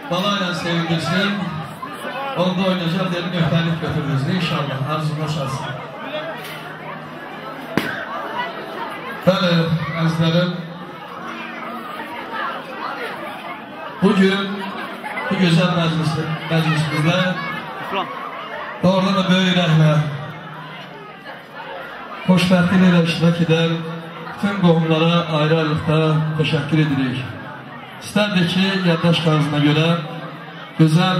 balayla sevindirsin. Onda oynayacaq deyil, müxtəlif götürürüz. İnşallah, arzuna çalsın. Bəli, əzlərim. Bugün bu gözəl məclisimizdə doğrudan da böyük ürəklə xoşbəxtlik ilə iştirak edən bütün qohumlara ayrı-ayrılıqda təşəkkür edirik. İstərdik ki, yaddaş qarzına görə gözəl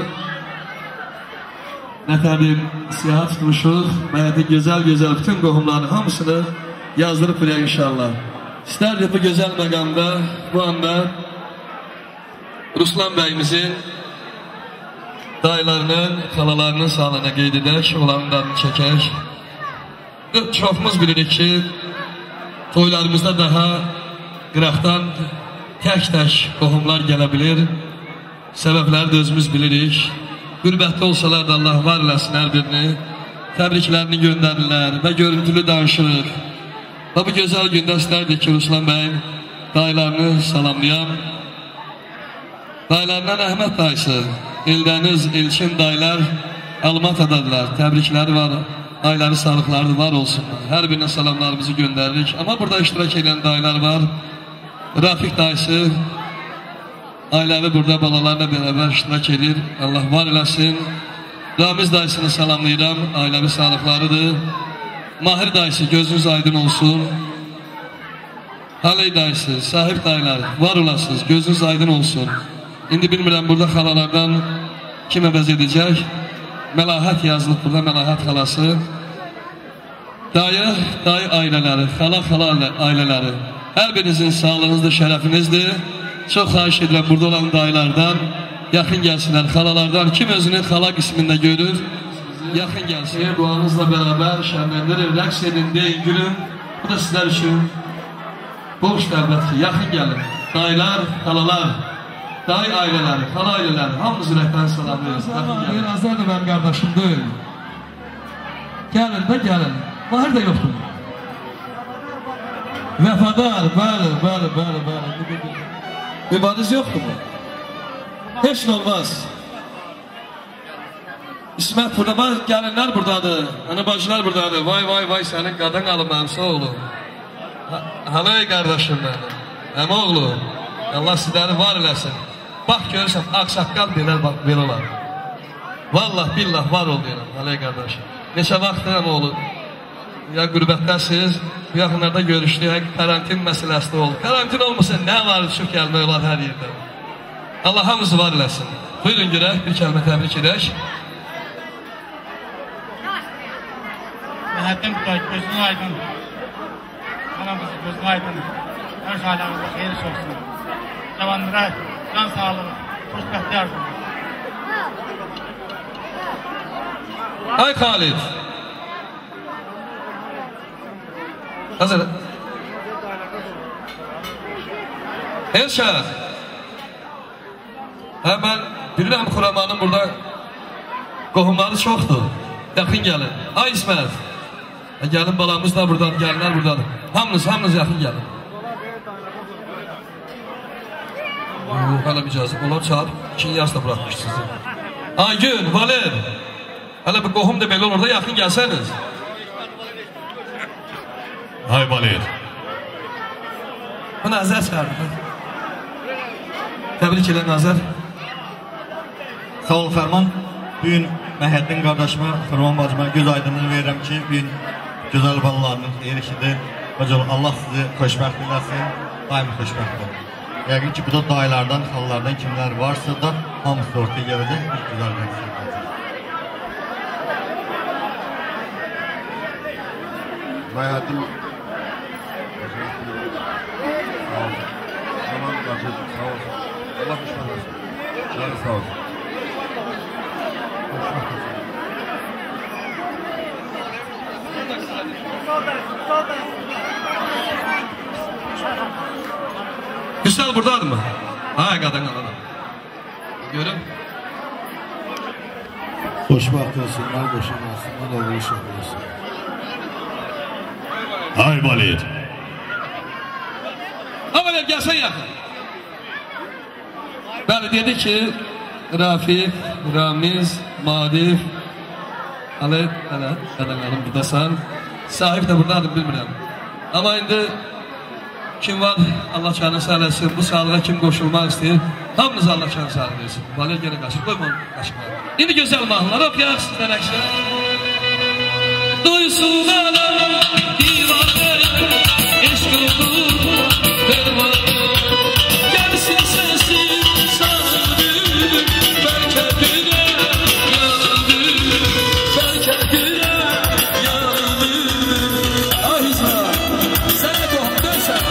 nətəbir siyahət tutmuşuq və gözəl bütün qohumların hamısını yazdırıb buraya inşallah. İstərdik bu gözəl məqamda, bu anda Ruslan bəyimizin dayılarının, xalalarının sağlığına qeyd edək, onların adını çəkək. Çoxumuz bilirik ki, toylarımızda daha qıraqdan tək-tək qohumlar gələ bilir. Səbəbləri də özümüz bilirik. Qürbətdə olsalar da Allah var eləsin hər birini. Təbriklərini göndərirlər və görüntülü danışırıq. Və bu gözəl gündə istərdik ki, Ruslan bəyim dayılarını salamlayam. Dayılarına rəhmət dayısı, Eldəniz, Elçin dayılar Almatadadılar. Təbrikləri var, ayları sağlıqları var olsun. Hər birine salamlarımızı göndəririk. Amma burada iştirak edən dayılar var. Rafiq dayısı, ailəvi burada balalarla beraber iştirak edir. Allah var eləsin. Ramiz dayısını salamlayıram, ailəvi sağlıqlarıdır. Mahir dayısı, gözünüz aydın olsun. Haley dayısı, sahib dayılar, var olasınız, gözünüz aydın olsun. İndi bilmirəm, burada xalalardan kim əvəz edəcək? Məlahət yazılıb burada, Məlahət xalası. Dayı ailələri, xala ailələri. Hər birinizin sağlığınızdır, şərəfinizdir. Çox xahiş edirəm burada olan dayılardan yaxın gəlsinlər, xalalardan. Kim özünü xala qismində görür, yaxın gəlsin. Duanızla beraber şənləndirir, rəqs edin, deyin, gülün. Bu da sizlər üçün boş dəvbətki, yaxın gəlin. Dayılar, xalalar. Dayı ailələri, xala ailələri, hamımız ürəkdən salamlayırız. Azər da mənim qardaşım deyil. Gəlin də gəlin. Mahir də yoxdur. Vəfadar, bəli. Mübadiz yoxdur mu? Heç nə olmaz. İsmət burada var, gəlinlər buradadır. Hani bacılar buradadır. Vay, sənin qadan alım mənim, sağ olun. Halay qardaşım mənim. Əmə oğlu, Allah sizləri var eləsin. Bax görürsən, ağsaqqal belə olar. Vallah, billah, var ol deyirəm, Halay qardaşım. Neçə vaxtdır əmə oğlu, ya qürbətdəsiz, bu yaxınlarda görüşdük, karantin məsələsi də oldu. Karantin olmasa nə var, çox gəlmək olar hər yerdə. Allah hamımızı var eləsin. Buyurun görək, bir kəlmə təbrik edək. Məhəddin Qutay, gözün aydın. Anamızı gözün aydın. Hər şahilərimizdə xeyir olsun. Cavanlara can sağlığı, xoşbəxtli arzum. Ay Xalid. Hazır. Elşad. Mən bilirəm Xuramanın burada qohumları çoxdur. Yaxın gəlin. Ay İsmət. Gəlin balamız da buradan, gəlinlər buradadır. Hamınız yaxın gəlin. Hələ icazə. Onlar çağır. 2 yaz da bırakmış sizi. Aygün, Valer. Hələ bir qohum da belə olur da yaxın gəlsəniz. Ay Valer. Bu Nazər çağırdı. Təbrik edən Nazər. Sağ ol Fərman. Bugün Məhəddin qardaşıma, Fərman bacıma göz aydınlığı verirəm ki, bugün gözəl balalarınız erişidir. Allah sizi xoşbəxt eləsin, daimi xoşbəxt olun. Yəqin ki, bu da dayılardan, xalalardan kimlər varsa da hamısı ortaya gələcək, bir gözəl rəqsi olacaq. Məhəddin sağ olsun. Tamam, qarşıcıq, sağ olsun. Allah xoşbəxt olsun. Canı sağ olsun. Hüsnal buradadır mı? Ay qadan qadan. Görün. Xoşbəxt olsunlar, boşanasınlar, oğlu uşaq olsun. Ay Valer. Ama gəlsən yaxın. Bəli, dedi ki, Rafiq, Ramiz, Madif, Alet, adamlarım buradasan. Sahip de buradadır, bilmirəm. Ama indi kim var? Allah canı sağlasın. Bu sağlığa kim qoşulmaq istəyir? Hamınız Allah canı sağlığı versin. Valer gene qaçır. Qoyma onu qaçmağa. İndi gözəl mahnılar oxuyaq sizdən əksər. Duysun alem divanı, eşq olur, pervanı. Gelsin sensin sarılır, belki güne yanılır, belki güne yanılır. Ayza, sen de doğduysan.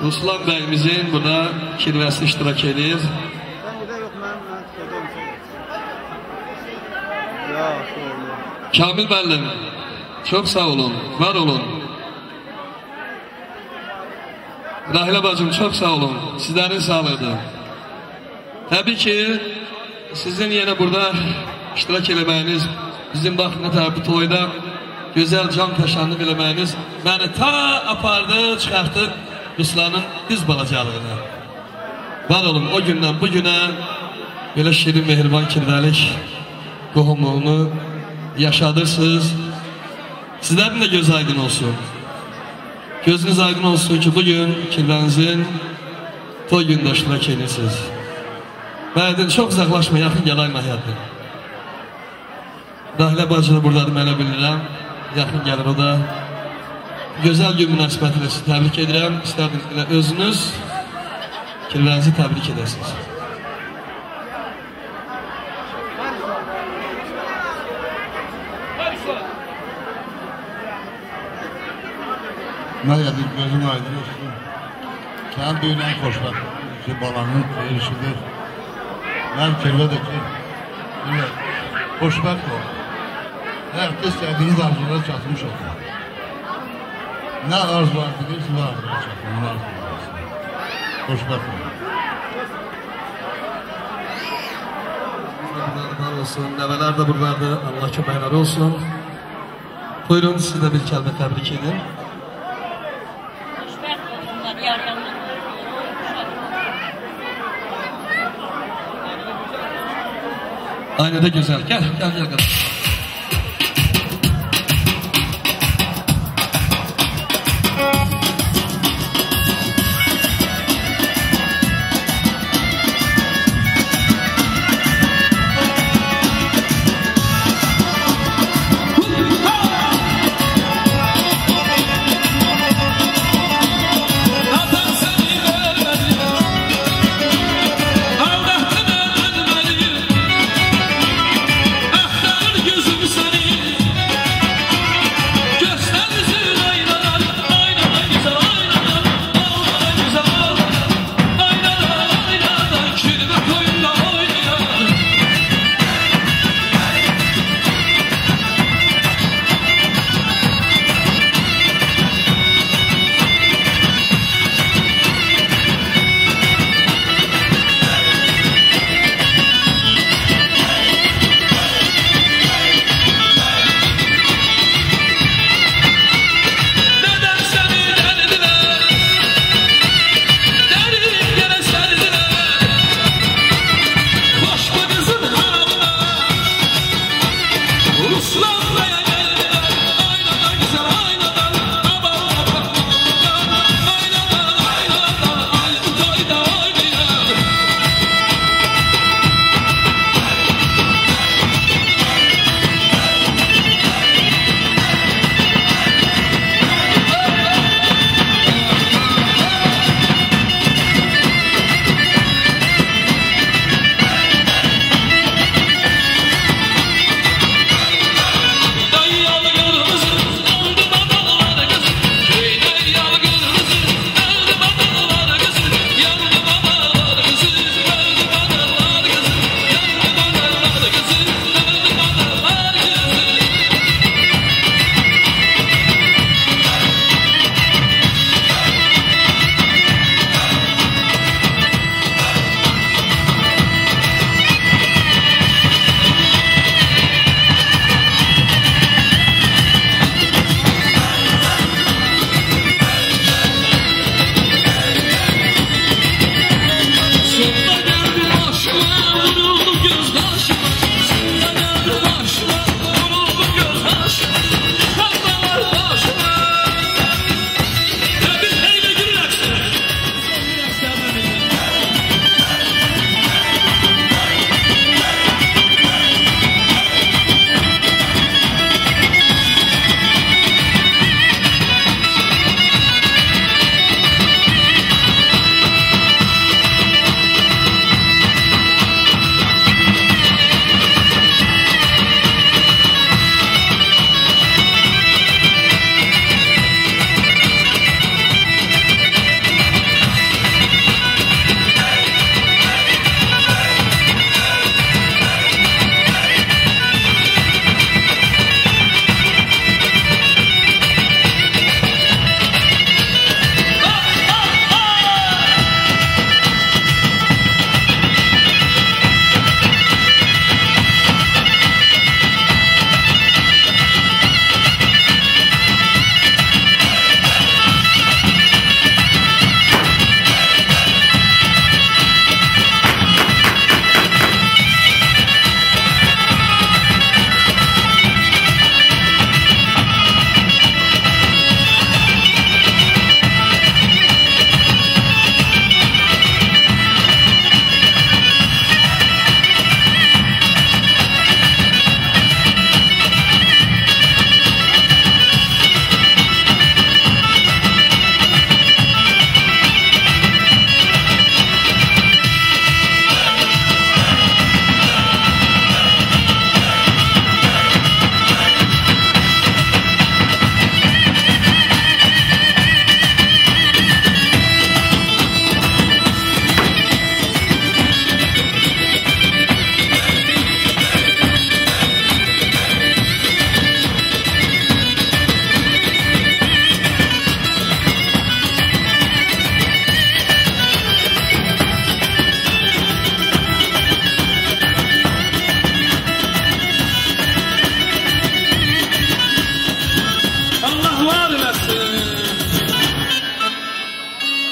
Ruslan bəyimizin burada kirvəsi iştirak edir. Kamil müəllim, çox sağ olun, var olun. Rahilə bacım, çox sağ olun, sizlərin sağlığıdır. Təbii ki, sizin yenə burada iştirak eləməyiniz, bizim baxın nətər bu toyda gözəl can təşanlıq eləməyiniz məni ta apardı, çıxartdı Ruslanın düz balacalığına. Var olun, o gündən bu günə belə şirin, mehriban kirvəlik qohumluğunu yaşadırsınız. Sizlərin də göz aydın olsun. Gözünüz aydın olsun ki, bugün kirvənizin toy gündə iştirak edirsiniz. Məhədin çox uzaqlaşma, yaxın gəlay Məhədin. Rahilə bacı da buradadır, mən bilirəm. Yaxın gəlir o da. Gözəl gün münasibətilə sizi təbrik edirəm. İstərdim özünüz kirvənizi təbrik edəsiniz. Məhədin gözün aydın olsun. Sənin düyün ən xoşbəxt ki, balanın erişidir. Mən kirvədir ki, xoşbəxt ol. Həyatda istədiyiniz arzulara çatmış olsun. Nə arzular bilirsin, nə arzulara çatın, nə arzular olsun. Xoşbəxt ol. Var olsun, nəvələr də buradadır, Allah köməkləri olsun. Buyurun, sizi də bir kəlmə təbrik edin. Aynada güzel. Gel, gel, gel. Gel. Aldattın ölmeli, ahtarır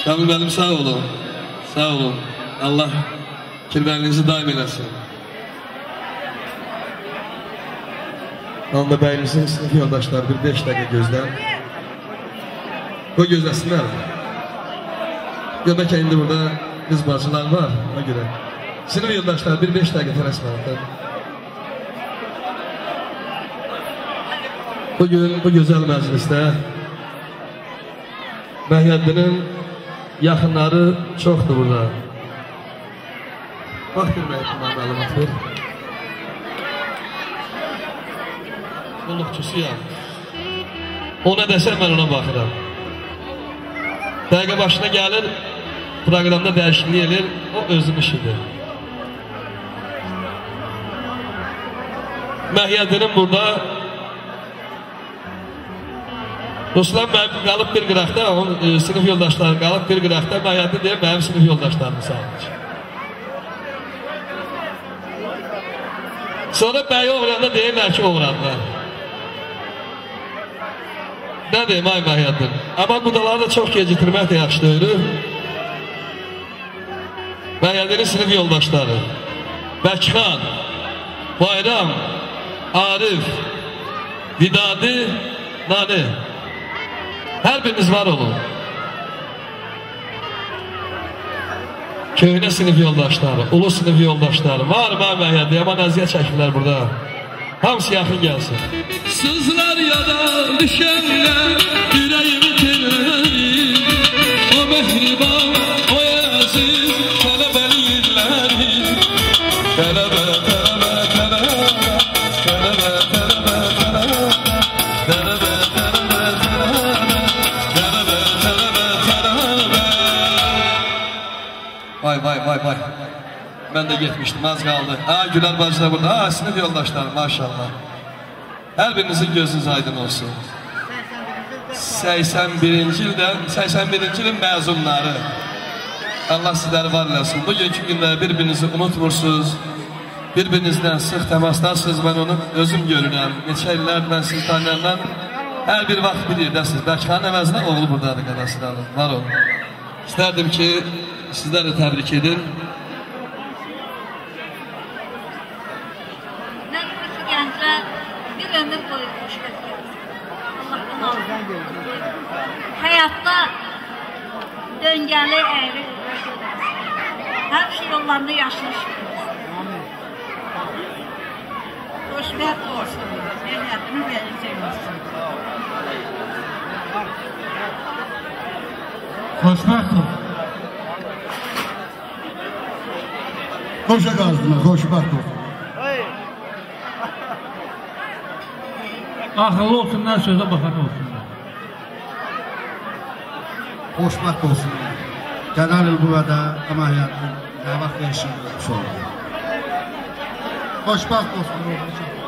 Kamil benim sağ olun. Sağ olun. Allah kirvəlinizi daim eləsin. Onda bəyinizin sınıf yoldaşları bir 5 dəqiqə gözlən. Qoy gözləsinlər. Göbəkə indi burada qız bacılar var, ona görə. Sınıf yoldaşları bir 5 dəqiqə tələsməlidir. Bugün bu gözəl məclisdə Məhiyyəddinin yaxınları çoxdur burada. Bax bilmək üçün məlumat ver. Qulluqçusuyam. O nə desən mən ona baxıram. Dəqiqə başına gəlir, proqramda dəyişiklik edir, o özün işidir. Məhiyyəddinin burada Ruslan mənim qalıb bir qıraqda, onun sınıf yoldaşları qalıb bir qıraqda, Məhiyyəddin deyib mənim sınıf yoldaşlarımı sağlayır. Sonra bəyi oğranda deyirlər ki, oğranlar. Nə deyim, ay Məhiyyəddin? Amma budaları da çox gecikdirmək də yaxşı deyir. Məhiyyəddinin sınıf yoldaşları Bəkxan, Bayram, Arif, Vidadi, Nani. Hər biriniz var olun. Köhnə sınıf yoldaşları, ulu sınıf yoldaşları var mı Məhiyyəddin? Yaman əziyyət çəkirlər burada. Hamısı yaxın gəlsin. Sızlar yada düşənlər, yüreğimi tirləri, o mehriban, o əziz, tələbəli illəri. Tələbə, tələbə, tələbə, tələbə, tələbə, tələbə, tələbə, tələbə, tələbə, tələbə, tələbə. Vay, vay, vay, vay. Ben de getmiştim, az kaldı. Ha, Güler bacı da burada. Ha, sınıf yoldaşlarım, maşallah. Her birinizin gözünüz aydın olsun. 81-ci ilin məzunları. Allah sizləri var eləsin. Bugünkü gündə bir-birinizi unutmursunuz. Bir-birinizdən sıx təmasdasınız. Ben onu özüm görürəm. Neçə illər mən sizi tanıyandan hər bir vaxt bir yerdəsiniz. Bəkxanın əvəzinə oğlu buradadır, qədəsini alın. Var olun. İstərdim ki, sizlər də təbrik edin. Bir ömür boyu xoşbəxt gəlsin. Allah'tan alın. Həyatda döngəli əyri həmişə yollarında yaşlı xoşbəxt olsun. Həyatını verəcək olsun. Xoşbəxt olsun. Xoşa qazdına, xoşbəxt olsun. Akıllı olsunlar, söze bakan olsunlar. Xoşbəxt olsunlar. Gələn il burada əməliyyatın nə vaxt yaşayırız olur. Xoşbəxt olsunlar.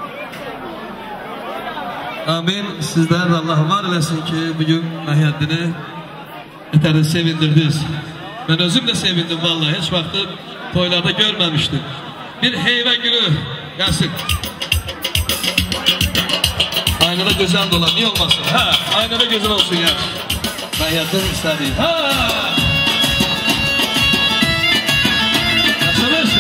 Amin. Sizler de Allah var eləsin ki, bugün Məhiyyəddini etəri sevindirdiniz. Ben özüm de sevindim vallahi. Hiç vaxtı toylarda görmemiştim. Bir heyve gülü gelsin. Aynada gözəl dolar, niye olmasın? Ha, aynada gözəl olsun ya. Məhiyyəddin istədiyi. Ha! Yaşanırsın.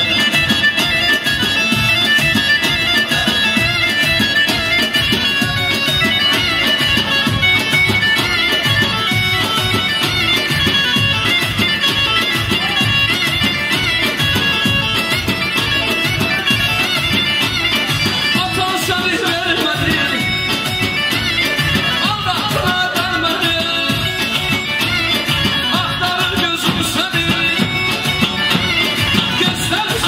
Gözler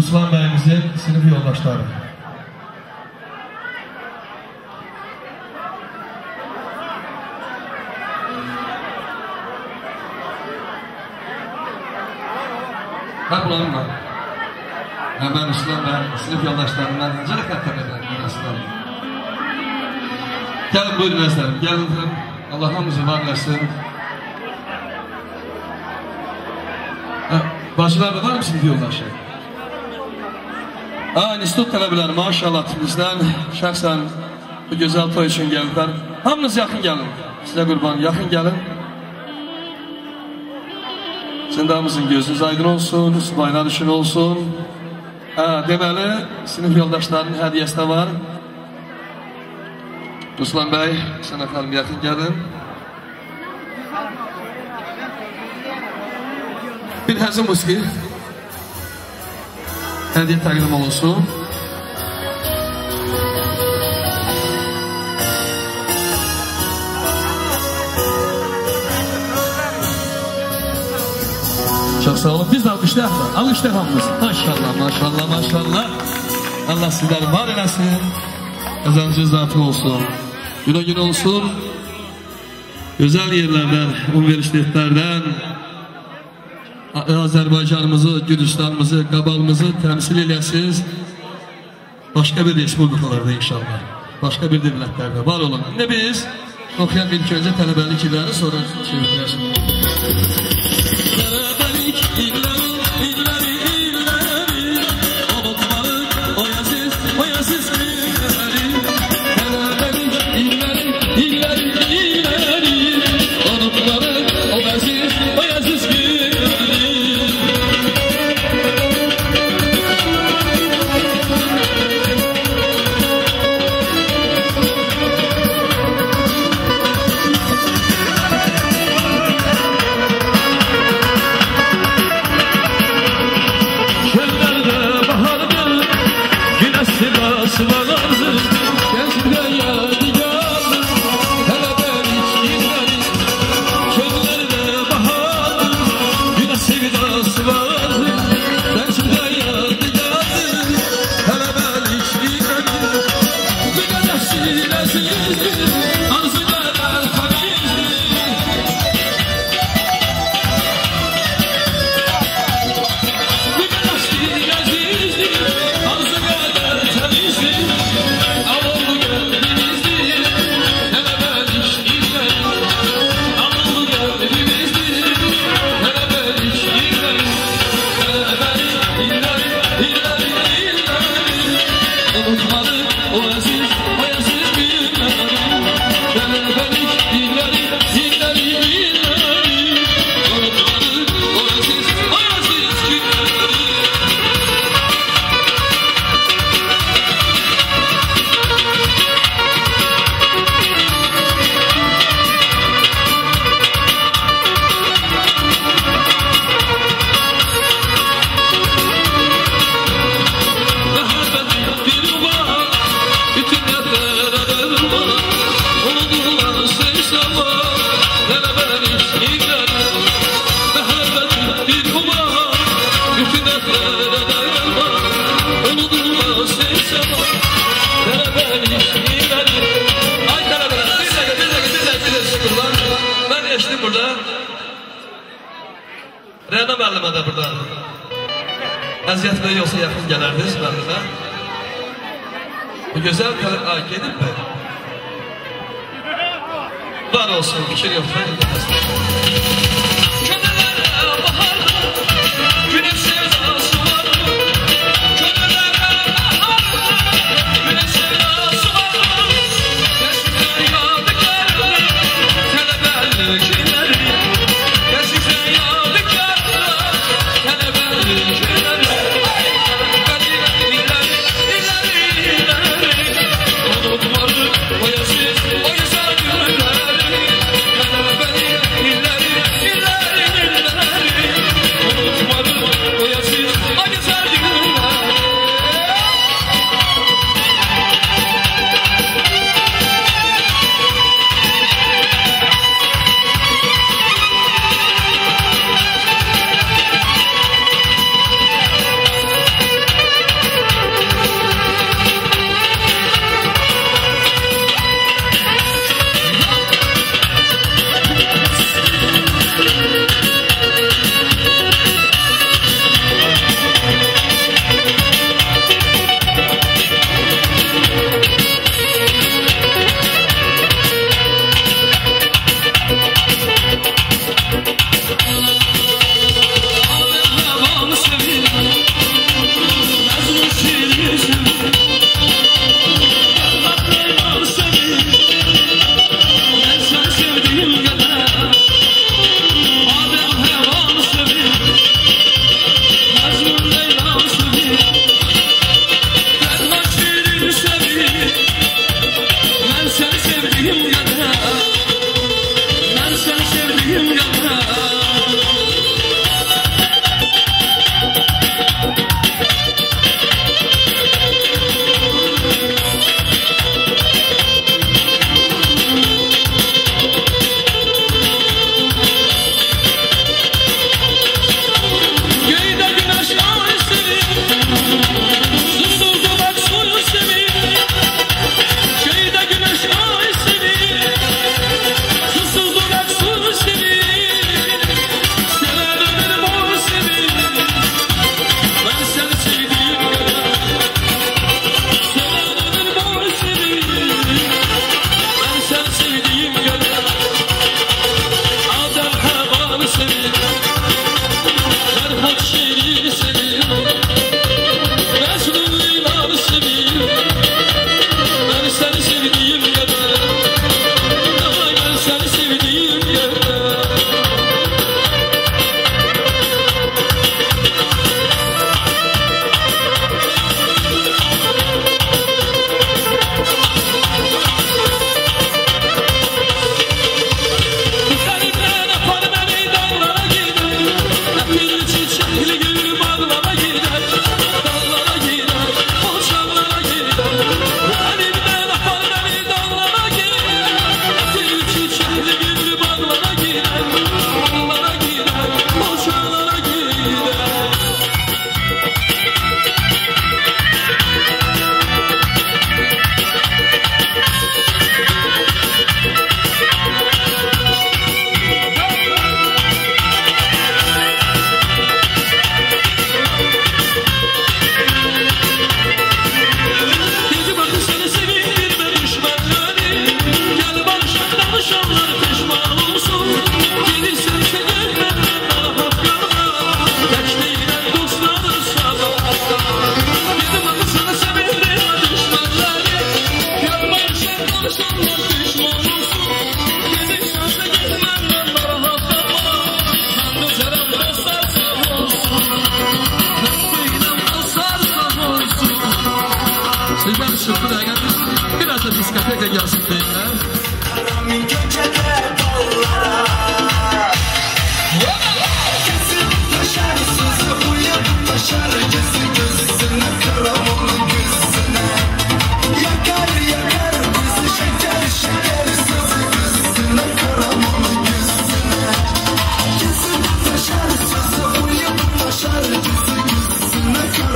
Ruslan bəyimizin sinif yoldaşları. Hə, bulanım var. Mən Ruslan bəy, sinif yoldaşlarından necə rəqətlər edirəm Ruslan. Gəlin, buyurun əzlərim, gəlin. Allah hamımızı var eləsin. Bacılarda var mı sinif yoldaşı? İnstitut tələbələri maşallah bizdən şəxsən bu gözəl toy üçün gəlirlər. Hamınız yaxın gəlin. Sizə qurban, yaxın gəlin. Zindamızın gözünüz aydın olsun, subaylar üçün olsun. Deməli, sinif yoldaşlarının hədiyəsi də var. Ruslan bəy, sənə xanım yaxın gəlin. Bir həzin musiqi hədiyyə təqdim olunsun. Çox sağ olun. Biz də alqışlayaq mı? Alqışlayaq hamımız. Maşallah, maşallah, maşallah. Allah sizləri var eləsin. Qazancı zatı olsun. Günə gün olsun. Gözəl yerlərdən, universitetlərdən Azərbaycanımızı, Gürcüstanımızı, Qabalımızı təmsil eləyəsiniz. Başqa bir respublikalarda inşallah. Başqa bir dövlətlərdə var olun. İndi biz oxuyan ilk öncə tələbəlik illəri, sonra çevirdiləsin. Tələbəlik illəri, illəri, illəri, unutmalı, oyasız, oyasız illəri. Tələbəlik illəri, illəri, illəri, unutmalı, oyasız, oyasız illəri. Rəna müəllimə də burada əziyyət və yoxsa yaxın gələrdiniz müəllimə. Bu gözəl gedib mi? Var olsun, fikir yoxdur. Oyasız, oyasız günler, illeri, illeri, Sizden şükür eğer biraz da diskoteka gelsin beyler.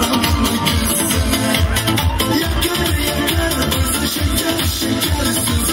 Şeker, şeker,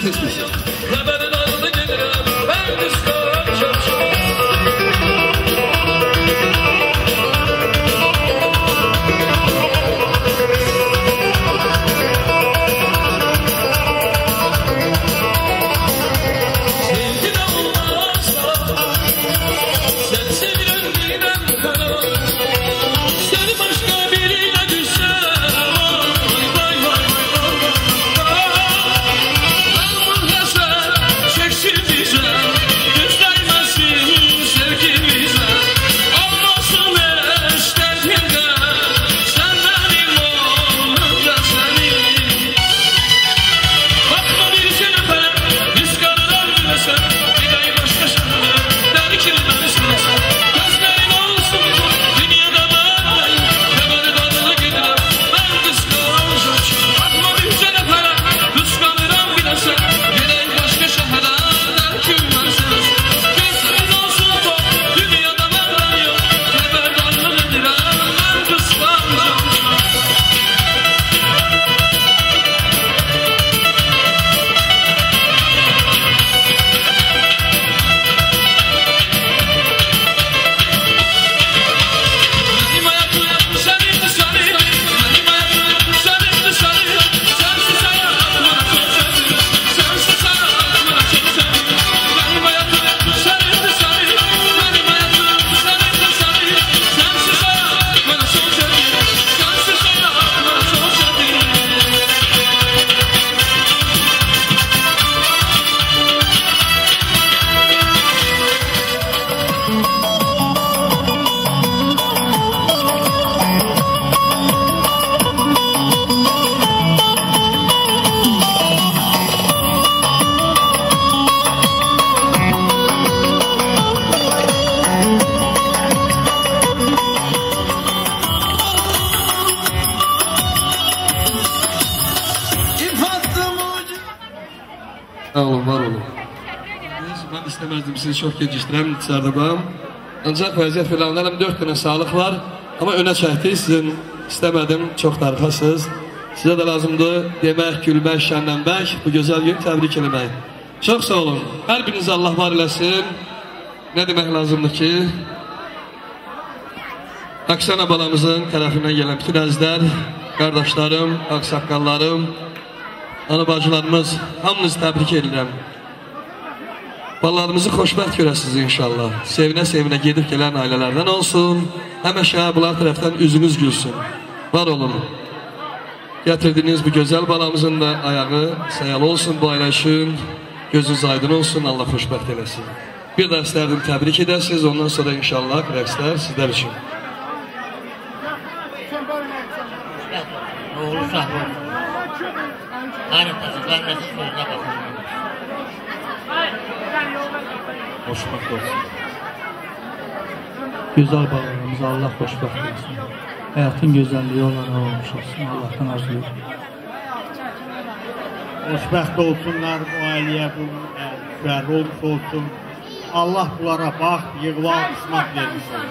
tez. Lebenin aldı gelirəm, mən qısqanacam. Ben istemezdim sizi çok geciktirəm, içərdəm. Ancaq vəziyyət filanlarım 4 günə sağlıq var. Amma önə çəkdik, sizin istəmədim, çox darıxasınız. Sizə də lazımdır demək, gülmək, şənlənmək, bu gözəl gün təbrik eləmək. Çox sağ olun. Hər biriniz Allah var eləsin. Nə demək lazımdır ki, Aksana balamızın tərəfindən gələn bütün əzizlər, qardaşlarım, ağsaqqallarım, ana bacılarımız, hamınızı təbrik edirəm. Balalarımızı xoşbəxt görəsiniz inşallah. Sevinə-sevinə gedib gələn ailələrdən olsun. Həməşə bunlar tərəfdən üzünüz gülsün. Var olun. Gətirdiyiniz bu gözəl balamızın da ayağı sayalı olsun bu ailə üçün. Gözünüz aydın olsun, Allah xoşbəxt eləsin. Bir də istərdim təbrik edəsiniz. Ondan sonra inşallah rəqslər sizlər üçün. Oğlu sahib olsun. Harikasız, qarnəsiz sözünə baxın. Xoşbəxt olsun. Gözəl bağlarımıza Allah xoşbəxt olsun. Həyatın gözəlliyi onlara olmuş olsun. Allah'tan arzulayır. Xoşbəxt olsunlar bu ailəyə, bu şəhər olmuş olsun. Allah bunlara bax, yığılan qismat vermiş olsun.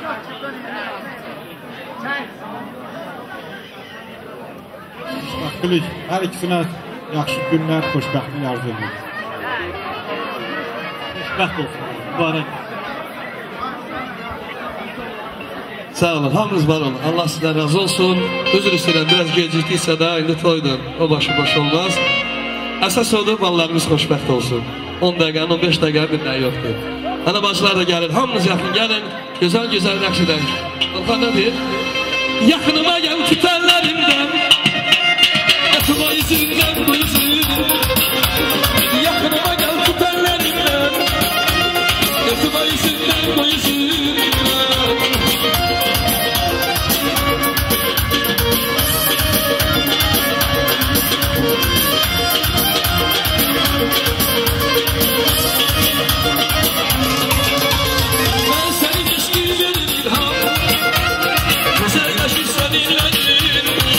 Xoşbəxtlik, hər ikisinə yaxşı günlər, xoşbəxtlik arzu edilir. Xoşbəxt olsun, mübarək. Sağ olun, hamınız var olun. Allah sizdən razı olsun. Özür istəyirəm, biraz gecikdiysə də, indi toydum. O başı boş olmaz. Əsas odur, balalarımız xoşbəxt olsun. 10 dəqiqənin, 15 dəqiqənin bir nəyi yoxdur. Ana bacılar da gəlir, hamınız yaxın gəlin. Gözəl-gözəl rəqs edək. Olxan nədir? Yaxınıma gəl kütənlərimdən, yatıma izindən bu izin. Yaxınıma gəl kütənlərimdən, yatıma izindən bu izin. Ben seni geçtiğim ilham, güzel yaşırsan ilacın.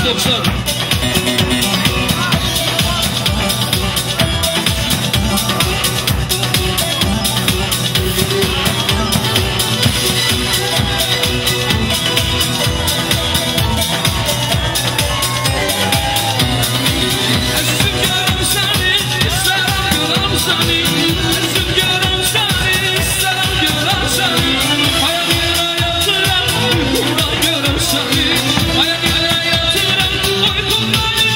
90. Hayat yere yatıran, uykumdan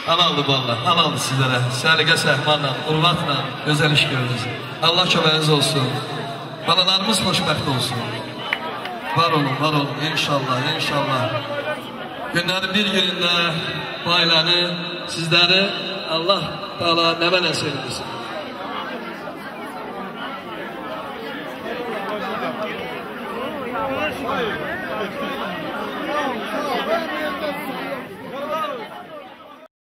Halaldır valla, halaldır sizlərə. Səliqə, səhmanla, qurbatla gözəl iş görürüz. Allah köməyiniz olsun. Balalarımız xoşbəxt olsun. Var olun, inşallah, inşallah. Günlərin bir günündə bu ailəni, sizləri Allah Teala nəvə nəsib edirsin.